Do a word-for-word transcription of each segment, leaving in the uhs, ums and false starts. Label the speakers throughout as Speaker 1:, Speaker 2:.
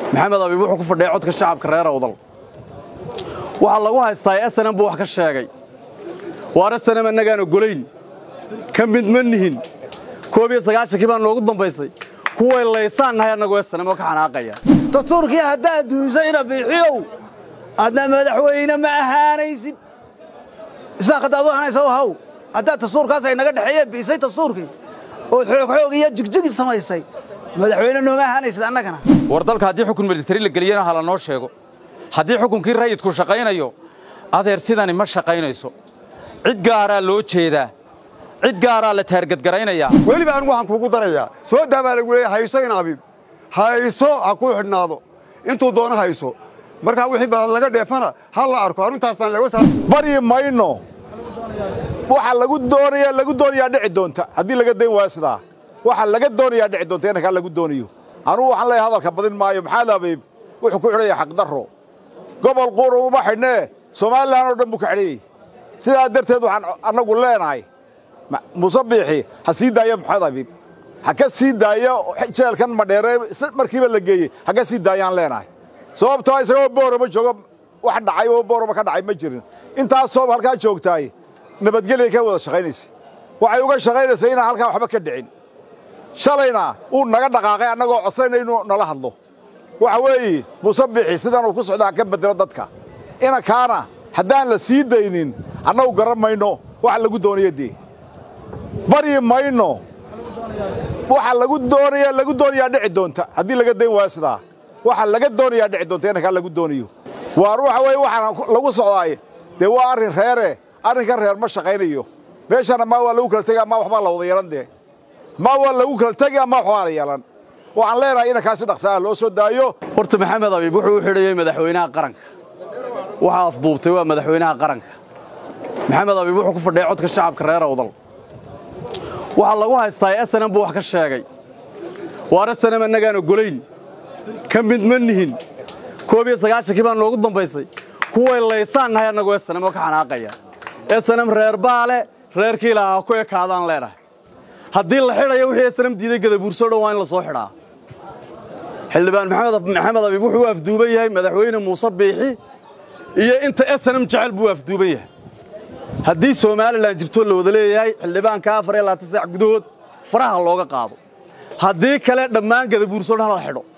Speaker 1: maxamed abiib wuxuu ku fadhiyay codka shacabka reer awdal waxa lagu haystaa S N M buu wax ka sheegay waar S N M annagaan ogolayn ka mid ma nihin koob iyo sagaashan baan noogu dambaysay kuway leeysaanahay anagoo S N M ka xanaaqaya
Speaker 2: Turkiya hadda duusayna bixiyow adna madaxweyne ma ahaanaysid isaa qadaado hanayso haw hadda tasuurkaas ay naga dhaxeeyay bisay tasuurkii oo xoog xoog iyo jigjig samaysay madaxweyne nooma ahaanaysid annagana
Speaker 3: war dalka hadii xukun military la galiyana hala noo sheego hadii xukunkii rayidku shaqaynayo adeer sidani ma shaqaynayso cid gaara loo jeedaa cid gaara la taargad garaynaya
Speaker 4: waliba aan waxaan kugu darayaa soo daabaa lagu leeyahay hayso in abiib hayso ha ku xidhnaado intuu doono hayso marka wixii baa laga dheefana hal la arko arrintaasna laga soo
Speaker 5: bari mayno waxa lagu doonayaa lagu doonayaa dhici doonta hadii laga deyn waasida waxa laga doonayaa dhici doonta in ka lagu doonayo anu waxaan leeyahay hadalka badin maayo maxaa abiib wuxuu ku xidhay xaq darro gobol qoro uma xidhnee Soomaaliland oo dhan buu ka xidhay sidaa darteed waxaan anagu leenahay musabbixi hasiidaya maxamed abiib haka siidaya jeelkan ma dheeray markiiba la geeyay haka siidayaan leenahay sababtoo ay isagoo boorama joogo wax dhacay oo boorama ka dhacay ma jirin intaas soo halka joogtay nabadgelyo ka wada shaqeynaysi waxay uga shaqeynaysaa in halka waxba ka dhicin shalayna uu naga dhaqaaqay anagoo codsanayno nala hadlo waxa weey musabbixi sidan uu ku socdaa ka bedelo dadka ina kaana haddaan la sii daynin annagu garamayno wax lagu doonayay bari mayno waxa lagu doonayaa lagu doonayaa dhici doonta hadii laga deyn waasida waxa laga doonayaa dhici doonta in ka lagu doonayo waa ruuxa way waxa lagu socdaay de waa arin reere arinka reer ma shaqaynayo meeshana ma waa lagu kala tagay ma waxba la wada yeelan de ma waa lagu kala tagay ma waxba la yeelan waxaan leenahay in kaasi dhaqsaa loo soo daayo
Speaker 1: horta maxamed abiib wuxuu u xidhayay madaxweynaha qaranka waxa afduubtay waa madaxweynaha qaranka maxamed abiib wuxuu ku fadhiyay codka shacabka reer awdal waxa lagu haystaa S N M buu wax ka sheegay waar S N M annagaan ogolayn ka mid ma nihin koob iyo sagaashan baan noogu dambaysay kuway leeysaanahay anagoo S N M ka xanaaqaya S N M reer baale reerkii ilaaha ku ekaadaan leedahay haddii la xidhayo wixii S N M diiday gadabuurso dhawaan la soo xidhaa xildhibaan maxamed maxamed abiib wuxuu afduuban yahay madaxweyne Muuse Biixi iyo inta S N M jecel buu afduuban yahay haddii Soomaaliland jirto la wada leeyahay xildhibaanka afar iyo labaatan saac gudahood faraha looga qaado haddii kale dhammaan gadabuurso dhan la xidho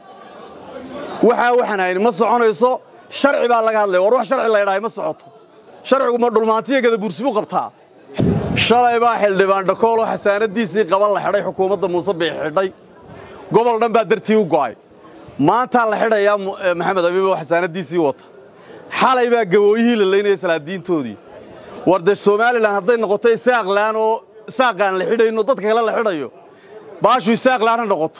Speaker 1: waxa waxaan ahayn ma soconayso sharci baa laga hadlay war wax sharci la yiraahdo ma socoto sharcigu ma dhulmaantiyo gadabuursi buu qabtaa shalay baa xildhibaan dhakoolo xasaanadiisii qaban la xidhay xukuumadda Muuse Biixi xidhay gobol dhan baa dartii u go'ay maanta la xidhayaa maxamed abiib oo xasaanadiisii wata xalay baa gabooyihii la leynayay salaadiintoodii warda Soomaaliland hadday noqoto isaaqlaan oo isaaqaan la xidhayno dadka kale la xidhayo baashu isaaqlaan noqoto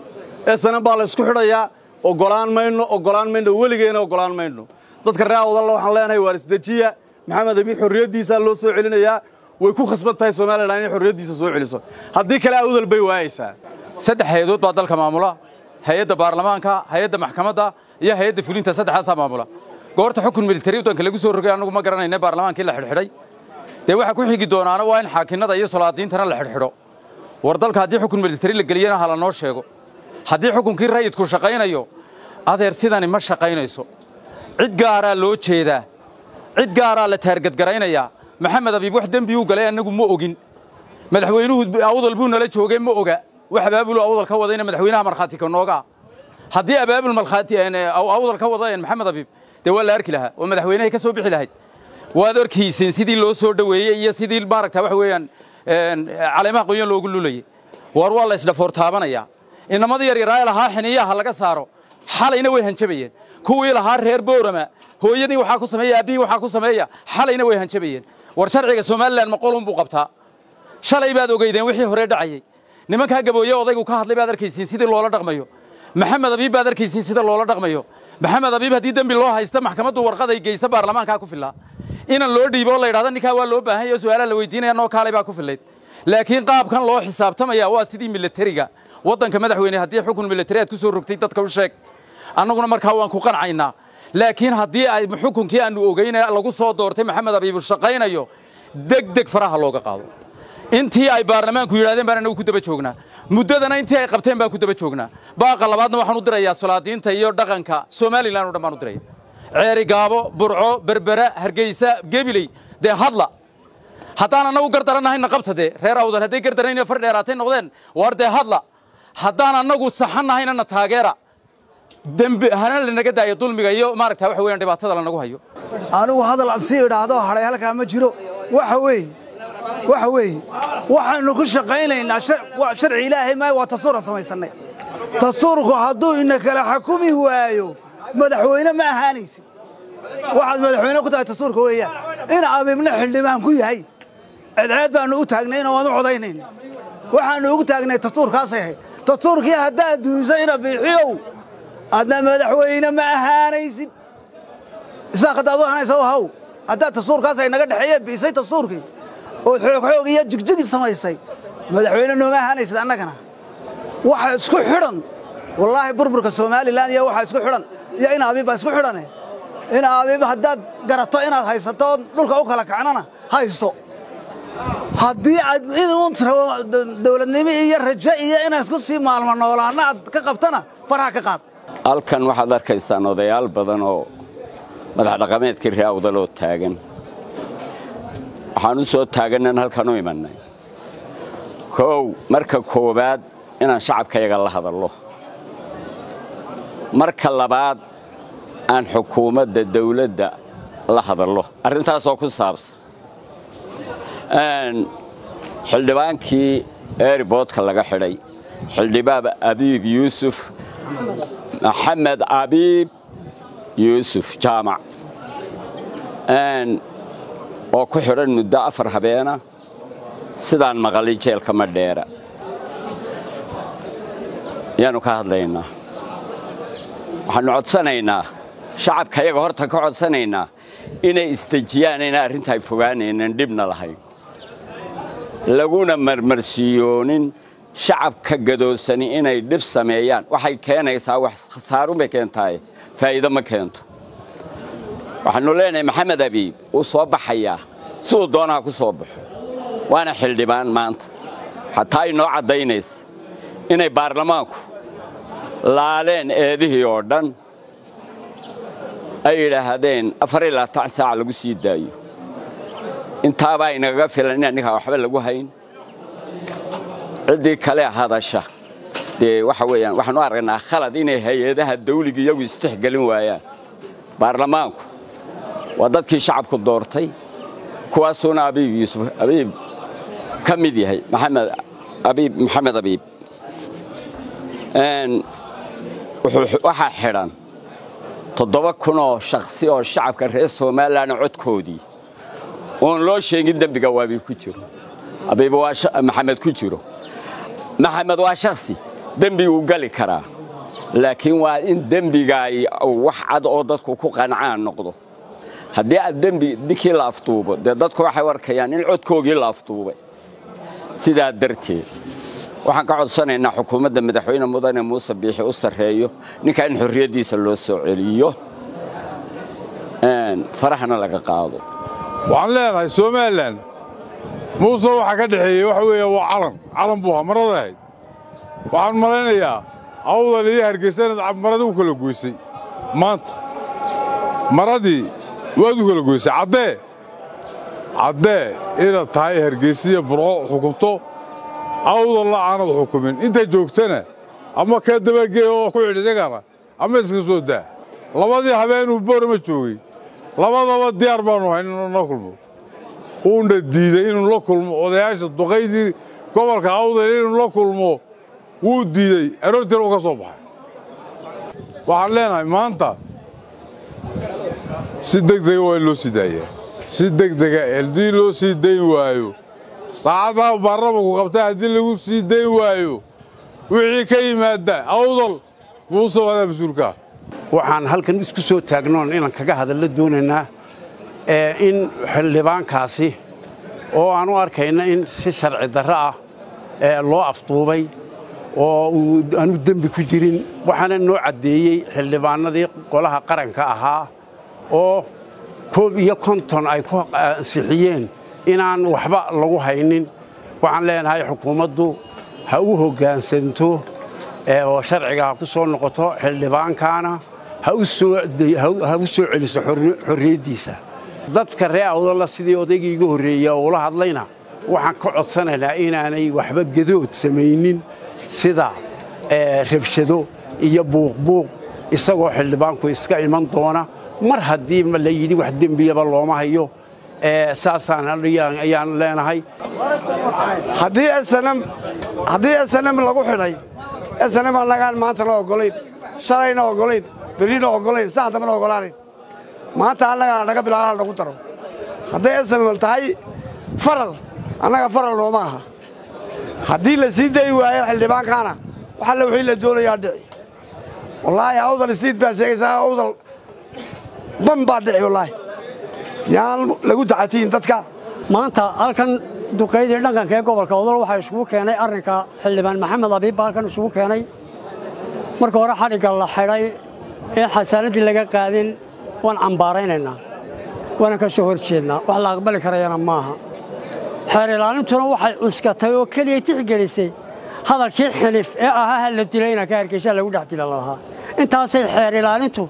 Speaker 1: S N M baa la isku xidhayaa ogolaan mayno ogolaan mayno weligeena ogolaan mayno dadka reer awdal waxaan leenahay waar isdajiya maxamed abiib xorriyadiisa loo soo celinayaa way ku khasban tahay Soomaaliland in xorriyadiisa soo celiso haddii kale awdal bay waayaysaa
Speaker 3: saddex hay'adood baa dalka maamula hay'adda baarlamaanka hay'adda maxkamadda iyo hay'adda fulinta saddexdaas maamula goorta xukun military wadanka lagu soo rogay anagu ma garanayna baarlamaankii la xidhxidhay de waxa ku xigi doonaana waa in xaakinada iyo salaadiintana la xidhxidho war dalka hadii xukun military la galiyana hala noo sheego hadii xukunkii rayidku shaqaynayo adeer sidani ma shaqaynayso cid gaara loo jeedaa cid gaara la taargad garaynaya maxamed abiib wax dambi uu galay anagu ma ogin madaxweynuhu awdal buu nala joogay ma oga wax abaabul awdal ka wadayna madaxweynaha marxaati ka nooga hadii abaabul marxaati awdal ka wadayna maxamed abiib de wala arki lahaa oo madaxweynaha ka soo bixi lahayd waad arkiiseen sidii loo soo dhaweeyay iyo sidii baaragta wax weeyaan een caleemaha qoyan loogu lulayay war waa la isla fortaabanaya inamada yar yar ay lahaa xiniyaha laga saaro xalayna way hanjabayeen kuwii lahaa reer boorama hooyadii waxa ku sameeyay abi waxa ku sameeya xalayna way hanjabayeen war sharciga Soomaaliland ma qolun buu qabtaa shalay baad ogeydeen wixii hore dhacayay nimanka gabooyo odaygu ka hadlay baad arkiiseen sidii loola dhaqmayo maxamed abiib baad arkiiseen sida loola dhaqmayo maxamed abiib hadii dambi loo haysto maxkamaddu warqad ay geysa baarlamaanka ku filaa in loo dhiibo la yiraahdo ninka waa loo baahan yahay su'aalaha la weydiinaya noo kaalay baa ku filayd laakiin qaabkan loo xisaabtamaya waa sidii militariga wadanka madaxweyne hadii xukun militariyeed ku soo rogtay dadka u sheeg annaguna markaa waan ku qancaynaa laakiin hadii ay xukunkii aanu ogeynaa lagu soo doortay maxamed abiib shaqaynayo degdeg faraha looga qaado intii ay baarlamaanku yiraahdeen baan anagu ku daba joognaa muddadana intii ay qabteen baan ku daba joognaa baaqa labaadna waxaan u dirayaa salaadiinta iyo dhaqanka Soomaaliland oo dhammaan u diray ceeri gaabo burco berbera hargeysa gabiley de hadla haddaan anagu gardaranahay qabtade reer awdal haday gardaranayn far dheeraatay noqdeen war de hadla haddaan anagu saxanahayna taageera dambi hana la naga daayo dulmiga iyo maaragtaa wax weeyaan dhibaatada la nagu hayo
Speaker 2: anigu hadal aan si idhaahdo haray halka ma jiro waxa weey waxa weey waxaanu ku shaqaynaynaa sharci ilaahay ma waa tasuur samaysanay tasuurku hadduu in kala xukumi waayo madaxweyne ma ahaanaysid waxaad madaxweyne ku tahay tasuurka weeyaan in abibna xildhibaan ku yahay cid baanu u taagnay oo aan u codaynay waxaanu ugu taagnay tasuurkaas yahay tasuurkii hadaa duusayna bixiyow adna madaxweyne ma ahaanaysid isaa qadaadu hanayso haw hadaa tasuurkaas ay naga dhaxeeyay biisay tasuurkii oo xoog xoog iyo jigjig samaysay madaxweyne nooma ahaanaysid annagana waxa isku xiran wallahi burburka Soomaaliland iyo waxa isku xiran iyo in abiib isku xiran in abiib hadaa garato inaad haysato dhulka u kala kacnana hayso haddii aad idin dawladnimo iyo rajo iyo inaad isku sii maalmo noolaana aad ka qabtana faraha ka qaad
Speaker 6: halkan waxaad arkaysaan odayaal badan oo madax dhaqameedka reer awdal oo taagan waxaan u soo taaganaan halkan u imanay koow marka koobaad inaan shacabkayaga la hadallo marka labaad aan xukuumadda dawladda la hadallo arrintaas oo ku saabsan aan xildhibaankii airportka laga xidhay xildhibaan Abiib Yuusuf محمد أبيب يوسف جامع أن وكحرن مدة أفر هبينا سدان مغالي جيل كمديرة يانو كهد لينا وحنعد سنينا شعب كيغ هورتا كعد سنينا إنا استجيانينا أرنتاي فوغانينا ندبنا لهاي لغونا مرمرسيونين شعب كجدوسني إنay dhib sameeyaan waxay keenaysaa wax khasaaro ma keentay faa'iido ma keento waxaanu leenahay maxamed abiib uu soo baxaya soo doonaa ku soo baxo waana xildhibaan maanta hataa inoo cadaynaysa inay baarlamaanku laaleen eedihii oo dhan ay yiraahdeen afar iyo labaatan saac lagu sii daayo intaaba inaga filan in aniga waxba lagu hayn عدي كله هذا الشيء ده وحويا وحنا أرجعنا خالد إنه هي ده الدولة يجوا يستحقلون وياه برلمانك وضد كي شعب كدورتي كواسونا أبي يوسف أبي كم دي هي محمد أبي محمد أبي أن وح حيران تضبط كنا شخصية الشعب كرئيس وما لنا عد كودي ونلو شيء جدا بجوابي كتير أبي بواش محمد كتيره محمد واشخصي دنبي وقال كرا لكن وإن دنبي جاي أو واحد أوضتك وكوقنعان نقضه هدي الدنبي ديك لافطوبة دتك واحد وركيان العود كوجي لافطوبة سيدا درتي وحنقعد سنة إن حكومة مدحوين مدن موسى بيحي أسر هيو نكان حرية دي سلو السعودية أن فرحنا لك قاضي
Speaker 5: وعلنا سومالان موسى waxa ka dhaxeeyay waxa weeye waa calan calan buu maradahay waxaan maleynayaa awdal iyo hargeysa maradu kala goysay maanta maradii waadu kala goysay cadee cadee ila tahay hargeysa burco xukunto awdal la aanad xukumin inta joogtana ama ka dabageeyo ku xidhisagana ama iska soo daa labadii habeen uu boorma joogay labadaba diyaar baanu haynaa kulmo uuna diiday inuu la kulmo odayaasha duqaydii gobolka awdal inuu la kulmo wuu diiday aroortii uu ka soo baxay waxaan leenahay maanta si degdeg ah loo sidaayay si degdeg ah eldii loo sii dayn waayo saacadaha baarlamaanku qabtay hadii lagu sii dayn waayo wixii ka yimaada awdal wuu soo wada masuulka
Speaker 7: waxaan halkan isku soo taagnoon inaan kaga hadallo doonaynaa in xildhibaankaasi oo aan u arkayna in si sharci darro ah loo afduubay oo aanu dambi ku jirin waxaana noo cadeeyay xildhibaanadii golaha qaranka ahaa oo koob iyo konton ay ku ansixiyeen inaan waxba lagu haynin waxaan leenahay xukuumaddu ha u hoggaansanto oo sharciga ku soo noqoto xildhibaankaana ha u soo ha u soo celiso xorriyadiisa dadka reer awdal sidii odaygii ugu horeeyay oo la hadlayna waxaan ka codsanaynaa inaanay waxba gadood samaynin sida rabshado iyo buuq-buuq isagoo xildhibaanku iska iman doona mar haddii la yidhi wax dembiyaba looma hayo saasaan ayaan leenahay
Speaker 4: haddii snm haddii snm lagu xidhay snm annagaan maantana ogolayn shalayna ogolayn berrina ogolayn saan dambana ogolaanayn maanta annagana naga bilaabana nagu daro hadday snm tahay faral annaga faral nooma aha haddii la sii dayi waayo xildhibaankaana waxalle wixii la doonayaa dhici wallaahi awdal istiid baa sheegaysaa awdal ban baa dhici wallaahi yaan lagu tacatiin dadka
Speaker 8: maanta halkan duqeydii dhaqanka ee gobolka awdal waxaa isugu keenay arrinka xildhibaan maxamed abiib baa halkan isugu keenay marka hore xadhigga la xidhay ee xasaanaddii laga qaadin waan cambaaraynaynaa waana ka soo hor jeednaa wax la aqbali karayana maaha xeer ilaalintuna waxay cuskatay oo keliya tixgelisay hadalkii xilif ee ahaa ha la dilay inaa ka hargeysa lagu dhex dila lahaa intaasay xeer ilaalintu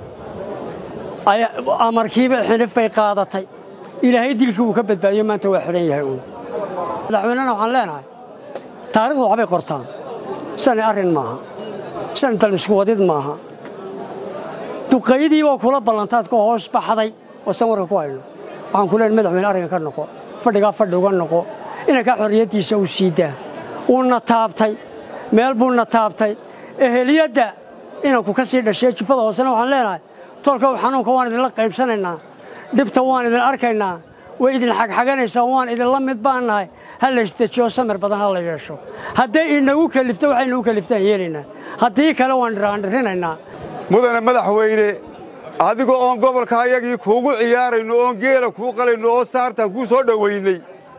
Speaker 8: amarkiiba xilif bay qaadatay ilaahay dilkii uu ka badbaadiyo maanta waa xidhan yahay uun madaxweynena waxaan leenahay taariikhdu waxbay qortaan sani arrin maaha sani dal isku wadid maaha duqaydii baa kula ballantaad ka hoos baxday oo san warka ku hayno waxaan ku leenahay madaxweyne arrinkan ka noqo fadhigaa fadhi uga noqo inankaa xorriyaddiisa uu siidaa uuna taabtay meel buuna taabtay eheliyadda inanku ka sii dhashay jufada hoosena waxaan leenahay tolkow xanuunka waan idinla qaybsanaynaa dhibta waan idin arkaynaa way idin xagxaganaysaa waan idinla mid baan nahay ha la isdejiyo samir badan ha la yeesho hadday inagu kalifto waxaynagu kaliftaan yeelaynaa haddii kale waan dhiraandhirinaynaa
Speaker 4: mudane madaxweyne adigoo oon gobolka ayagii kuugu ciyaarayno oon geela kuu qalayno oo saartaan kuu soo dhowaynay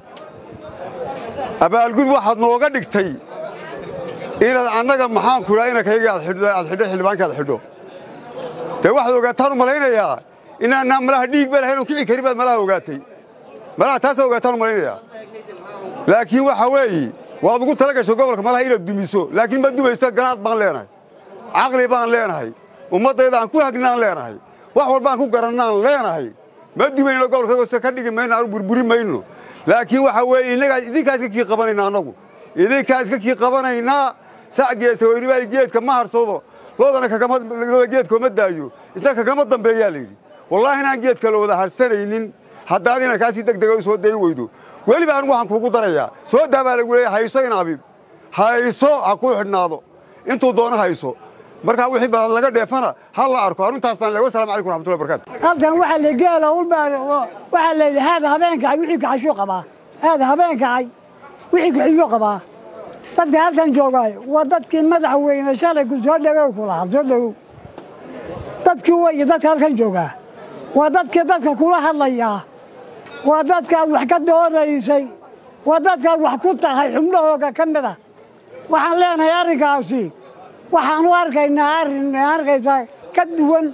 Speaker 4: abaalgud waxaad nooga dhigtay inaad annaga maxaan ku idhaa inankayga aad xidho xildhibaanka aad xidho dee waxaad ogaataan u malaynayaa inaannaa malaha dhiig ba lahayn oo kici karin baad malaha ogaatay malaha taasaa ogaataan u malaynayaa laakiin waxa weeye waad ugu tala gasho gobolka malaha inaad dumiso laakiin ma dumayso ganaad baan leenahay caqli baan leenahay ummaddayda aan ku hagnaan leenahay wax walbaan ku garannaan leenahay ma dumayno gobolka ka dhigi mayno aanu burburi mayno laakiin waxa weeye innagaa idinkaa iska kii qabanaynaa annagu idinkaa iska kii qabanaynaa sac geesa weynibaa geedka ma harsado loodana kagamada geedka uma daayo isna kagama dambeeyaa layidhi wallaahi inaan geedka la wada harsanaynin haddaad inankaasii deg dega u soo dayi weydo weliba anigu waxaan kuugu darayaa soo daa baa lagu leeyahay hayso in abiib hayso ha kuu xidhnaado intuu doono hayso markaa wixii baad laga dheefana ha la arko arrintaasaan leeyahay wasalaamu calaykum waraxmatullahi wabarakaatu
Speaker 9: halkan waxaa la geela ulbaa waxaa la yidhi haada habeenkacay wixii kaxashuu qabaa haada habeenkacay wixii kaxishuu qabaa dadka halkan joogaayo waa dadkii madaxweyne shalay ku soo dhagow ku lahaa soo dhagow dadkii weeye dadka halkan joogaa waa dadkii dadka kula hadlayaa waa dadkaad wax ka doonaysay waa dadkaad wax ku tahay xubnahooga ka mid a waxaan leenahay arrinkaasi waxaan u arkaynaa arrin arkaysaa ka duwan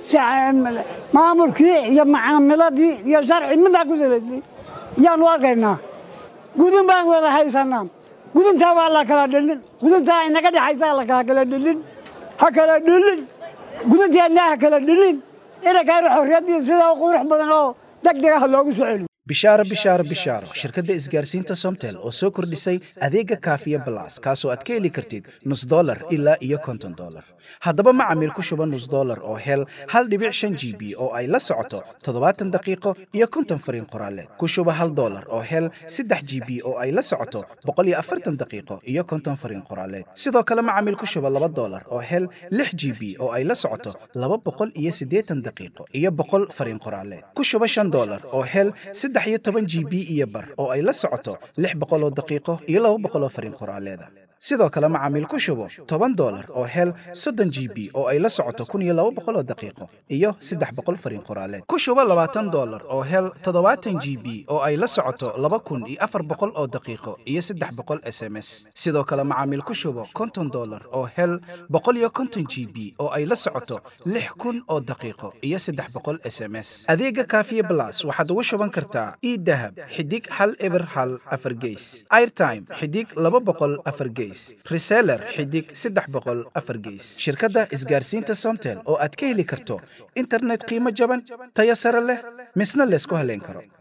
Speaker 9: maamulkii iyo macaamiladii iyo sharci midnaa ku salaysay yaan u arkaynaa gudun baan wada haysannaa guduntaa waa la kala dhilin guduntaa inaga dhexaysaa la kala kala dhilin ha kala dhilin gudunteennaa ha kala dhilin inankaana xorriyaddii sida qurux badan oo degdeg ah loogu soo celiyo
Speaker 10: bishaaro bishaaro bishaaro shirkadda isgaarsiinta somtel oo soo kordhisay adeega kaafiya balas kaasoo aad ka heli kartid nus dolar ilaa iyo konton dolar haddaba macamiil ku shuba nus dolar oo hel hal dhibic shan g b oo ay la socoto toddobaatan daqiiqo iyo konton fariin qoraaleed ku shuba hal dolar oo hel saddex g b oo ay la socoto boqol iyo afartan daqiiqo iyo konton fariin qoraaleed sidoo kale macamiil ku shuba laba dolar oo hel lix g b oo ay la socoto laba boqol iyo siddeetan daqiiqo iyo boqol fariin qoraaleed ku shuba shan dolar oo hel saddex iyo toban g b iyo bar oo ay la socoto lix boqol oo daqiiqo iyo laba boqol oo fariin qoraaleeda sidoo kale macaamiil ku shubo toban dollar oo hel soddon g b oo ay la socoto kun iyo laba boqol oo daqiiqo iyo saddex boqol fariin qoraaleed ku shubo labaatan dollar oo hel toddobaatan g b oo ay la socoto laba kun iyo afar boqol oo daqiiqo iyo saddex boqol s m s sidoo kale macaamiil ku shubo konton dollar oo hel boqol iyo konton g b oo ay la socoto lix kun oo daqiiqo iyo saddex boqol s m s adeega kaafiye blas waxaad ugu shuban kartaa idahab xidig hal eber hal afar geys airtime xidig laba boqol afar geys reseller xidig saddex boqol afar geys shirkadda isgaarsiinta Somtel oo aad ka heli karto internet qiimo jaban tayo sare leh misna la isku haleyn karo.